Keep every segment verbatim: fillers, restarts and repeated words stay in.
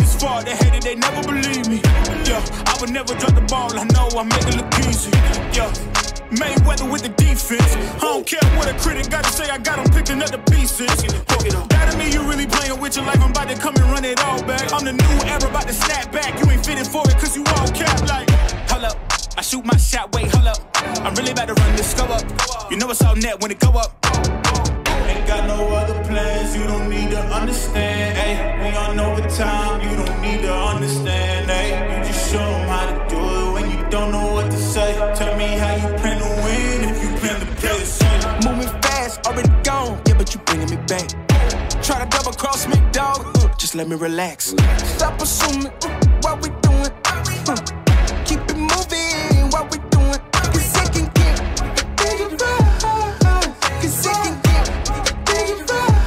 this far, they hated, they never believe me. Yeah, I would never drop the ball, I know I make it look easy. Yeah, Mayweather with the defense. I don't care what a critic gotta say, I got them picking up the pieces. That to me, you really playing with your life, I'm about to come and run it all back. I'm the new era, about to snap back, you ain't fitting for it, cause you all cap like. Hold up, I shoot my shot, wait, hold up. I'm really about to run this, go up. You know it's all net when it go up. Ain't got no other plans, you don't need to understand, ayy. We on overtime, you don't need to understand, ayy. You just show them how to do it when you don't know what to say. Tell me how you plan to win if you plan to play the same. Moving fast, already gone, yeah, but you bringing me back. Try to double cross me, dog, just let me relax. Stop assuming what we doing. Keep it moving, what we doing. Cause it can get dangerous. Cause it can get dangerous.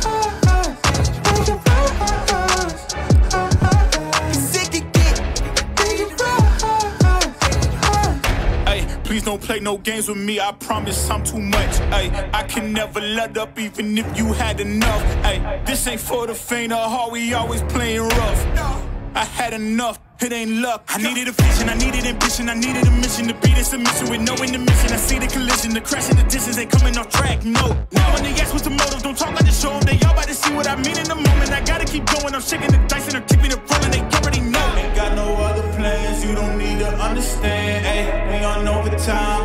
Cause it can get dangerous. Hey, please don't play no games with me, I promise I'm too much. Hey, I can never let up even if you had enough. Hey, this ain't for the faint of heart, we always playing rough. I had enough, it ain't luck. I needed a vision, I needed ambition, I needed a mission to be this submission with no intermission. I see the collision, the crash in the distance, they coming off track, no. Now when they ask what's the motive, don't talk like the show. They all about to see what I mean in the moment. I gotta keep going, I'm shaking the dice and I'm keeping it rolling, they already know. Ain't got no other plans, you don't need to understand, ayy. We on overtime.